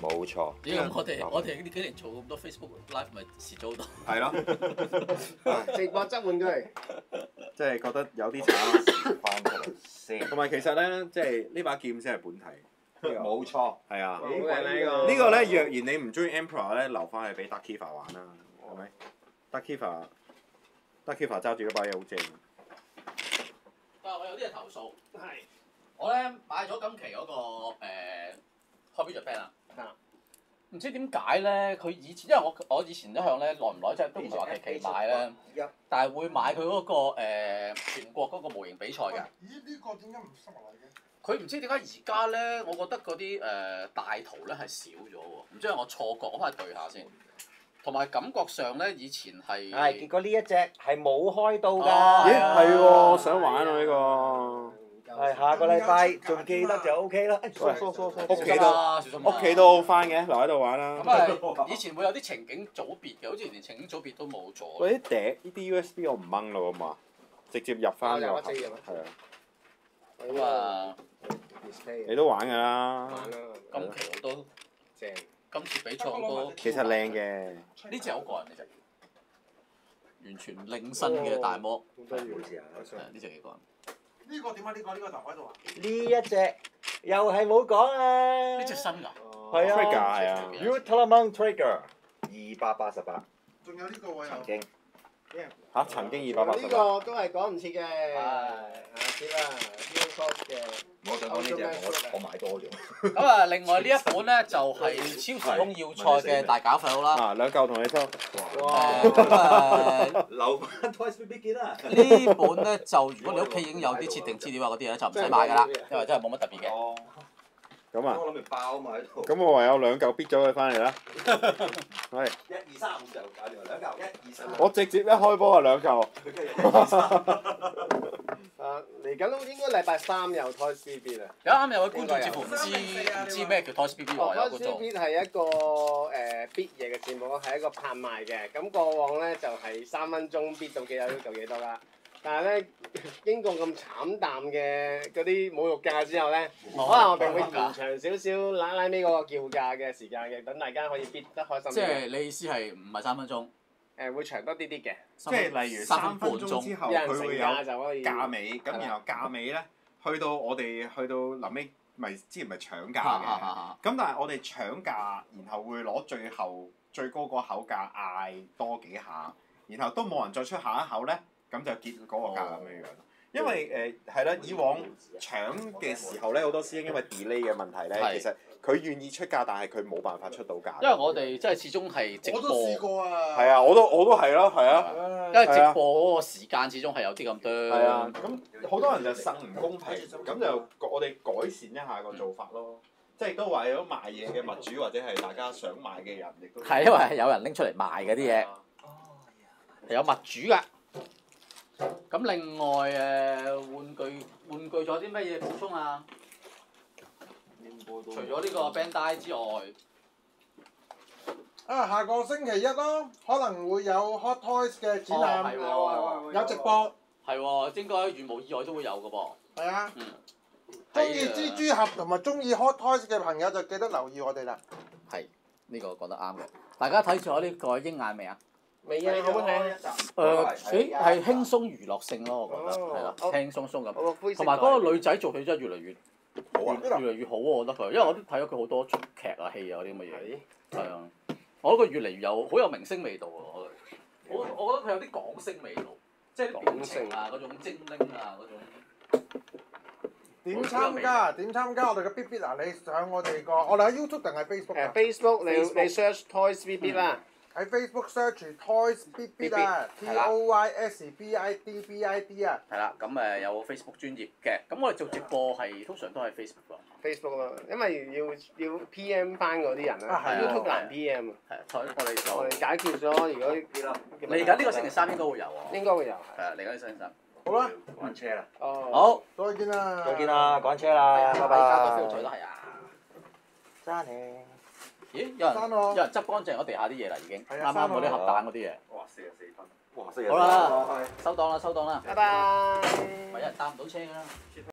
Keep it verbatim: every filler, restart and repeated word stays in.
冇錯。 咦咁我哋我哋呢幾年做咁多 Facebook Live 咪蝕咗好多。 係咯， 直播執玩具。 即係覺得有啲慘。 翻出嚟先。 同埋其實咧，即係呢把劍先係本體。 冇錯。 係啊。 好嘅呢個。 呢個咧，若然你唔中意 Emperor 咧，留翻去俾 Dark Kiva 玩啦，係咪 ？Dark Kiva，Dark Kiva 揸住嗰把嘢好正。 但係我有啲嘢投訴。 係。 我咧買咗今期嗰、那個誒 Hobby Japan 啊。唔知點解咧？佢以前因為我我以前一向咧耐唔耐即係都唔係話期期買咧，但係會買佢嗰、那個、呃、全國嗰個模型比賽㗎。 咦？呢個點解唔收落嚟嘅？ 佢唔知點解而家咧，我覺得嗰啲誒大圖咧係少咗喎，唔知係我錯覺，我翻去對下先。同埋感覺上咧，以前係係結果呢一隻係冇開到㗎。 咦係喎，想玩喎呢個。 係下個禮拜仲記得就 O K 啦。 喂， 屋屋企都屋企都好翻嘅，留喺度玩啦。 咁啊，以前會有啲情景組別嘅，好似連情景組別都冇咗。 喂，啲笛呢啲 U S B 我唔掹咯嘛，直接入翻個盒。係啊。 咁啊， 你都玩㗎啦。 玩啦。 今期我都正。 今次比賽我都。 其實靚嘅。 呢隻好過人呢隻。完全另身嘅大魔。 好多嘢試下。 係呢隻幾過人。 呢個點解呢個呢個頭喺度啊？ 呢一隻又係冇講啊！ 呢隻新㗎？ 係啊 ，Trigger 係啊 ，Ultraman Trigger 二百八十八。 仲有呢個喎又。 曾經。 嚇！曾經二百八十呢八。 個都係講唔切嘅。係。啊知啦 d i c o s 嘅。 我想講呢隻我我買多咗。 咁啊，另外呢一本咧就係超時空要塞嘅大搞廢佬啦。 啊，兩嚿同你收。 哇！咁啊， 留翻 Toys B B 機啦。 呢本咧就如果你屋企已經有啲設定資料啊嗰啲嘢就唔使買㗎啦，因為真係冇乜特別嘅。 哦。 咁啊。 我諗住包啊嘛喺度。 咁我唯有兩嚿逼咗佢翻嚟啦。係。 一二三五就搞掂啦，兩嚿一二三。 我直接一開波啊兩嚿。 啊，嚟緊應該禮拜三有 Toys B B 啦。 有啱有位觀眾似乎唔知唔知咩叫 Toys B B 喎，有觀眾。 Toys B B 係一個誒 bid 嘢嘅節目，係一個拍賣嘅。咁過往咧就係三分鐘 bid 到幾多就幾多啦。但係咧經過咁慘淡嘅嗰啲侮辱價之後咧，可能我哋會延長少少拉拉尾嗰個叫價嘅時間嘅，等大家可以 bid 得開心啲。 即係你意思係唔係三分鐘？ 誒會長多啲啲嘅。 即係例如三分鐘之後，佢會有價尾，咁然後價尾咧，去到我哋去到臨尾，咪之前咪搶價嘅。咁但係我哋搶價，然後會攞最後最高個口價嗌多幾下，然後都冇人再出下一口咧，咁就結嗰個價咁樣樣。因為誒係啦，以往搶嘅時候咧，好多師兄因為 delay 嘅問題咧，其實佢願意出價，但係佢冇辦法出到價。 因為我哋即係始終係直播。 我都試過啊。 係啊，我都我都係咯，係啊。 因為直播嗰個時間始終係有啲咁多。 係啊，咁好多人就戥唔公平，咁就我哋改善一下個做法咯。即係都為咗賣嘢嘅物主或者係大家想買嘅人，亦都係因為係有人拎出嚟賣嗰啲嘢，係有物主㗎。咁另外誒玩具玩具仲有啲咩嘢補充啊？除咗呢個 Bandai 之外， 啊，下個星期一咯，可能會有 Hot Toys 嘅展覽， 哦有直播。 係喎，應該如無意外都會有㗎噃。 係啊。 嗯。 中意蜘蛛俠同埋中意 Hot Toys 嘅朋友就記得留意我哋啦。 係，呢個講得啱嘅。大家睇咗呢個鷹眼未啊？ 未啊，好唔好睇？ 誒，誒係輕鬆娛樂性咯，我覺得係啦，輕輕鬆鬆咁。同埋嗰個女仔做戲真係越嚟越好啊，越嚟越好喎，我覺得佢，因為我都睇咗佢好多劇啊、戲啊嗰啲咁嘅嘢。係啊，我覺得佢越嚟越有好有明星味道喎，我我我覺得佢有啲港星味道，即係啲表情啊嗰種精靈啊嗰種。 點參加？點參加我哋嘅 B B 嗱？你上我哋個，我哋喺 YouTube 定係 Facebook 誒啊 Facebook 你你 search Toys B B 啦。 喺 Facebook search Toys B B 啊 ，T O Y S B I D B I D 啊。 係啦，咁誒有 Facebook 專頁嘅，咁我哋做直播係通常都係 Facebook 咯。 Facebook 咯，因為要要 P M 翻嗰啲人啊，YouTube 難 P M 啊。 係啊，所以我哋就我哋解決咗，如果嚟緊呢個星期三應該會有喎。 應該會有。 係啊，嚟緊呢個星期三。 好啦， 趕車啦。 哦。 好。 再見啦。 再見啦，趕車啦，拜加拜。 多 feel 都係啊。 揸你。 咦？有人有人執乾淨咗地下啲嘢啦，已經。啱啱嗰啲核彈嗰啲嘢。 哇！四十四分。哇！四十四。 好啦，收檔啦，收檔啦。 拜拜。 咪有人搭唔到車㗎啦。